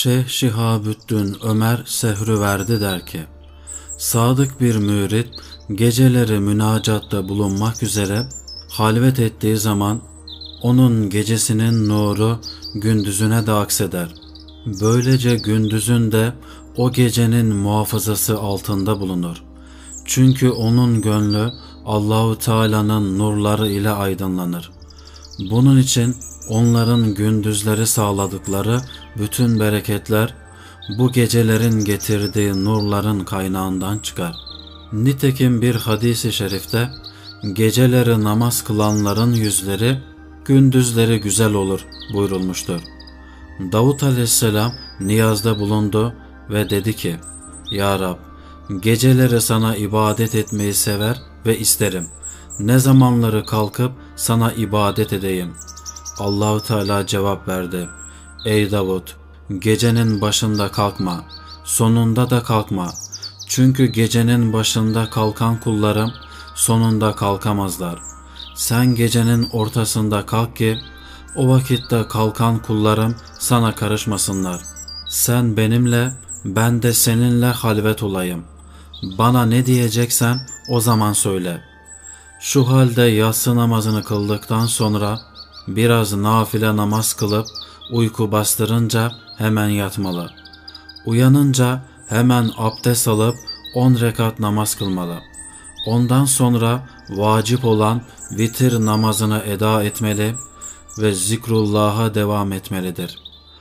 Şeyh Şihabüddin Ömer Sehrüverdi der ki, sadık bir mürit geceleri münacatta bulunmak üzere halvet ettiği zaman onun gecesinin nuru gündüzüne de akseder. Böylece gündüzün de o gecenin muhafazası altında bulunur. Çünkü onun gönlü Allahu Teala'nın nurları ile aydınlanır. Bunun için onların gündüzleri sağladıkları bütün bereketler bu gecelerin getirdiği nurların kaynağından çıkar. Nitekim bir hadis-i şerifte geceleri namaz kılanların yüzleri gündüzleri güzel olur buyurulmuştur. Davut aleyhisselam niyazda bulundu ve dedi ki, Ya Rab, geceleri sana ibadet etmeyi sever ve isterim. Ne zamanları kalkıp sana ibadet edeyim? Allahu Teala cevap verdi. Ey Davut, gecenin başında kalkma, sonunda da kalkma. Çünkü gecenin başında kalkan kullarım sonunda kalkamazlar. Sen gecenin ortasında kalk ki o vakitte kalkan kullarım sana karışmasınlar. Sen benimle, ben de seninle halvet olayım. Bana ne diyeceksen o zaman söyle. Şu halde yatsı namazını kıldıktan sonra biraz nafile namaz kılıp uyku bastırınca hemen yatmalı. Uyanınca hemen abdest alıp 10 rekat namaz kılmalı. Ondan sonra vacip olan vitir namazını eda etmeli ve zikrullah'a devam etmelidir.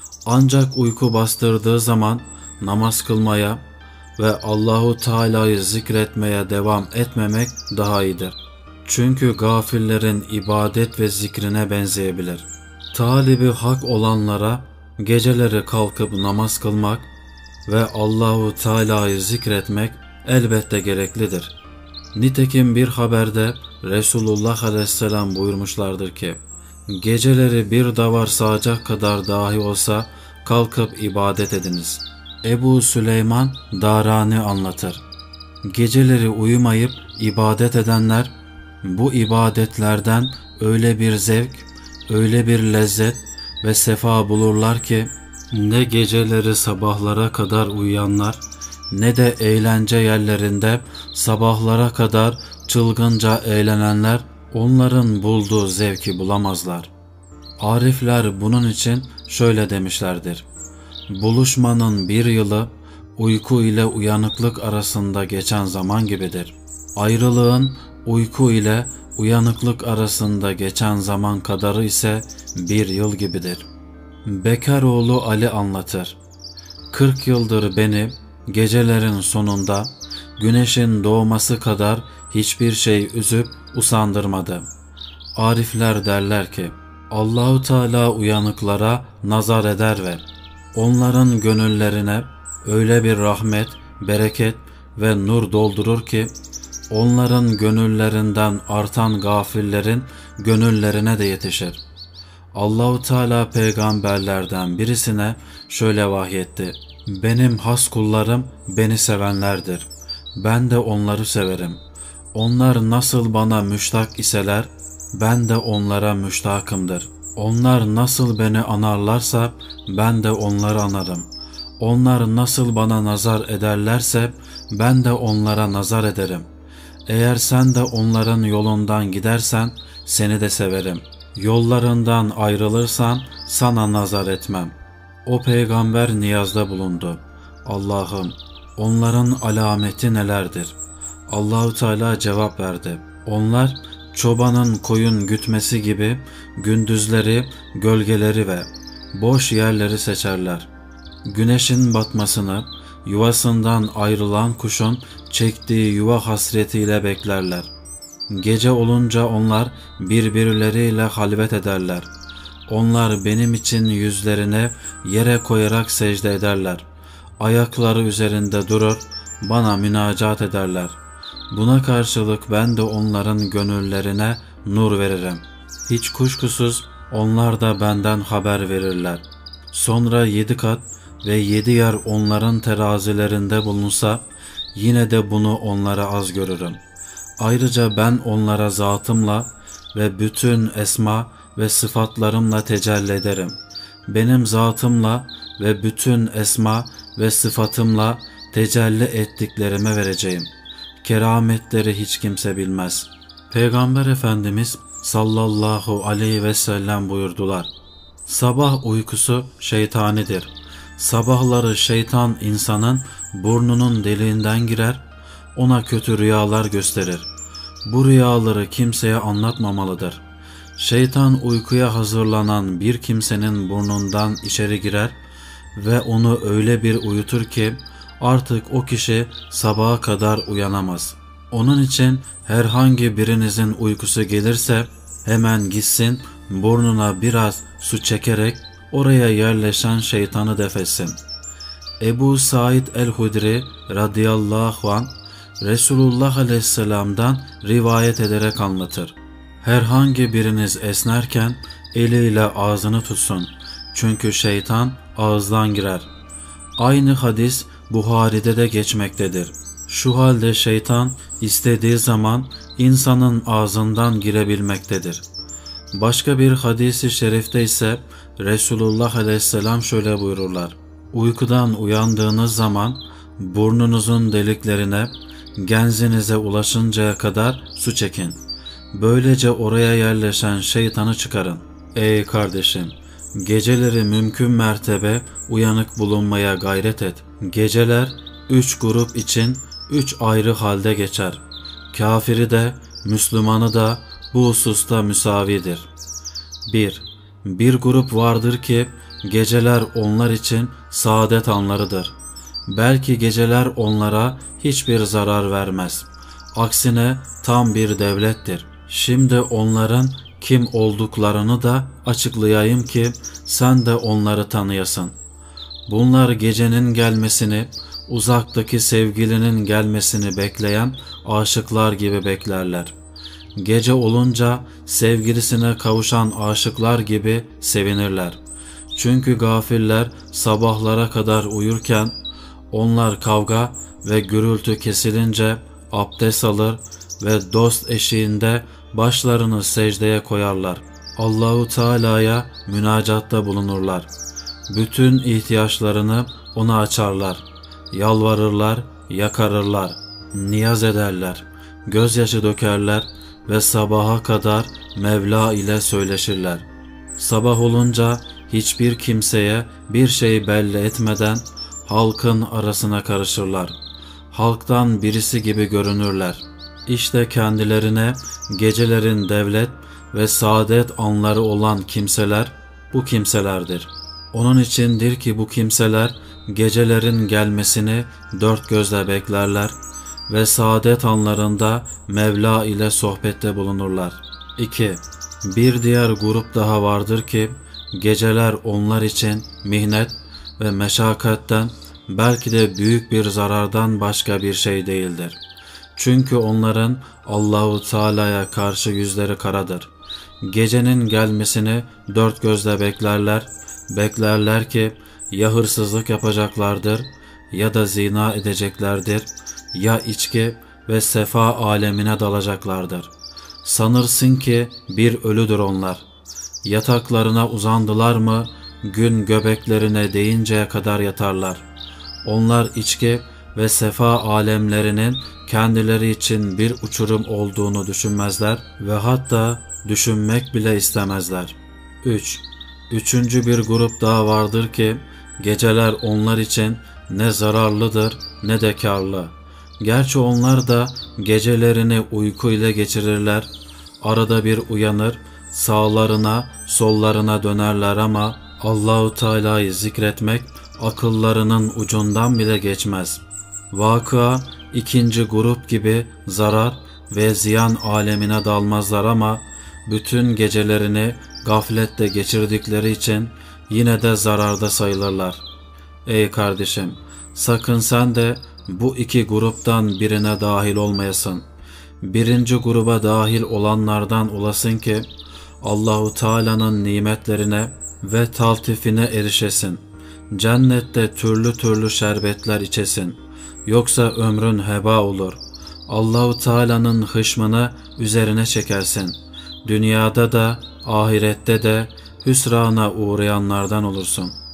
Ancak uyku bastırdığı zaman namaz kılmaya ve Allahu Teala'yı zikretmeye devam etmemek daha iyidir. Çünkü gafillerin ibadet ve zikrine benzeyebilir. Talibi hak olanlara geceleri kalkıp namaz kılmak ve Allahu Teala'yı zikretmek elbette gereklidir. Nitekim bir haberde Resulullah Aleyhisselam buyurmuşlardır ki, geceleri bir davar sağacak kadar dahi olsa kalkıp ibadet ediniz. Ebu Süleyman Darani anlatır. Geceleri uyumayıp ibadet edenler bu ibadetlerden öyle bir zevk, öyle bir lezzet ve sefa bulurlar ki ne geceleri sabahlara kadar uyuyanlar ne de eğlence yerlerinde sabahlara kadar çılgınca eğlenenler onların bulduğu zevki bulamazlar. Arifler bunun için şöyle demişlerdir. Buluşmanın bir yılı uyku ile uyanıklık arasında geçen zaman gibidir. Ayrılığın uyku ile uyanıklık arasında geçen zaman kadarı ise bir yıl gibidir. Bekaroğlu Ali anlatır. 40 yıldır beni gecelerin sonunda güneşin doğması kadar hiçbir şey üzüp usandırmadı. Arifler derler ki, Allahu Teala uyanıklara nazar eder ve onların gönüllerine öyle bir rahmet, bereket ve nur doldurur ki onların gönüllerinden artan gafillerin gönüllerine de yetişir. Allahu Teala peygamberlerden birisine şöyle vahyetti. Benim has kullarım beni sevenlerdir. Ben de onları severim. Onlar nasıl bana müştak iseler, ben de onlara müştakımdır. Onlar nasıl beni anarlarsa, ben de onları anarım. Onlar nasıl bana nazar ederlerse, ben de onlara nazar ederim. Eğer sen de onların yolundan gidersen, seni de severim. Yollarından ayrılırsan, sana nazar etmem. O peygamber niyazda bulundu. Allah'ım, onların alameti nelerdir? Allahu Teala cevap verdi. Onlar çobanın koyun gütmesi gibi gündüzleri, gölgeleri ve boş yerleri seçerler. Güneşin batmasını yuvasından ayrılan kuşun çektiği yuva hasretiyle beklerler. Gece olunca onlar birbirleriyle halvet ederler. Onlar benim için yüzlerine yere koyarak secde ederler. Ayakları üzerinde durur, bana münacat ederler. Buna karşılık ben de onların gönüllerine nur veririm. Hiç kuşkusuz onlar da benden haber verirler. Sonra 7 kat ve 7 yer onların terazilerinde bulunsa, yine de bunu onlara az görürüm. Ayrıca ben onlara zatımla ve bütün esma ve sıfatlarımla tecelli ederim. Benim zatımla ve bütün esma ve sıfatımla tecelli ettiklerime vereceğim. Kerametleri hiç kimse bilmez. Peygamber Efendimiz sallallahu aleyhi ve sellem buyurdular. Sabah uykusu şeytanidir. Sabahları şeytan insanın burnunun deliğinden girer, ona kötü rüyalar gösterir. Bu rüyaları kimseye anlatmamalıdır. Şeytan uykuya hazırlanan bir kimsenin burnundan içeri girer ve onu öyle bir uyutur ki artık o kişi sabaha kadar uyanamaz. Onun için herhangi birinizin uykusu gelirse hemen gitsin, burnuna biraz su çekerek oraya yerleşen şeytanı defetsin. Ebu Said el-Hudri radıyallahu anh Resulullah aleyhisselam'dan rivayet ederek anlatır. Herhangi biriniz esnerken eliyle ağzını tutsun. Çünkü şeytan ağızdan girer. Aynı hadis Buhari'de de geçmektedir. Şu halde şeytan istediği zaman insanın ağzından girebilmektedir. Başka bir hadis-i şerifte ise Resulullah aleyhisselam şöyle buyururlar. Uykudan uyandığınız zaman burnunuzun deliklerine genzinize ulaşıncaya kadar su çekin. Böylece oraya yerleşen şeytanı çıkarın. Ey kardeşim! Geceleri mümkün mertebe uyanık bulunmaya gayret et. Geceler 3 grup için 3 ayrı halde geçer. Kafiri de, Müslümanı da bu hususta müsavidir. 1. Bir grup vardır ki geceler onlar için saadet anlarıdır. Belki geceler onlara hiçbir zarar vermez. Aksine tam bir devlettir. Şimdi onların kim olduklarını da açıklayayım ki sen de onları tanıyasın. Bunlar gecenin gelmesini, uzaktaki sevgilinin gelmesini bekleyen aşıklar gibi beklerler. Gece olunca sevgilisine kavuşan aşıklar gibi sevinirler. Çünkü gafiller sabahlara kadar uyurken onlar kavga ve gürültü kesilince abdest alır ve dost eşiğinde başlarını secdeye koyarlar. Allahu Teala'ya münacatta bulunurlar. Bütün ihtiyaçlarını ona açarlar. Yalvarırlar, yakarırlar, niyaz ederler, gözyaşı dökerler ve sabaha kadar Mevla ile söyleşirler. Sabah olunca hiçbir kimseye bir şey belli etmeden halkın arasına karışırlar. Halktan birisi gibi görünürler. İşte kendilerine gecelerin devlet ve saadet anları olan kimseler bu kimselerdir. Onun içindir ki bu kimseler gecelerin gelmesini dört gözle beklerler ve saadet anlarında Mevla ile sohbette bulunurlar. 2. Bir diğer grup daha vardır ki geceler onlar için mihnet ve meşakkatten belki de büyük bir zarardan başka bir şey değildir. Çünkü onların Allahu Teala'ya karşı yüzleri karadır. Gecenin gelmesini dört gözle beklerler ki ya hırsızlık yapacaklardır ya da zina edeceklerdir ya içki ve sefa alemine dalacaklardır. Sanırsın ki bir ölüdür onlar. Yataklarına uzandılar mı gün göbeklerine değinceye kadar yatarlar. Onlar içki ve sefa alemlerinin kendileri için bir uçurum olduğunu düşünmezler ve hatta düşünmek bile istemezler. 3. Üçüncü bir grup daha vardır ki geceler onlar için ne zararlıdır ne de kârlı. Gerçi onlar da gecelerini uyku ile geçirirler, arada bir uyanır, sağlarına sollarına dönerler ama Allahu Teala'yı zikretmek akıllarının ucundan bile geçmez. Vakıa ikinci grup gibi zarar ve ziyan alemine dalmazlar ama bütün gecelerini gaflette geçirdikleri için yine de zararda sayılırlar. Ey kardeşim, sakın sen de bu iki gruptan birine dahil olmayasın. Birinci gruba dahil olanlardan olasın ki Allahu Teala'nın nimetlerine ve taltifine erişesin. Cennette türlü türlü şerbetler içesin. Yoksa ömrün heba olur. Allahu Teala'nın hışmını üzerine çekersin. Dünyada da ahirette de hüsrana uğrayanlardan olursun.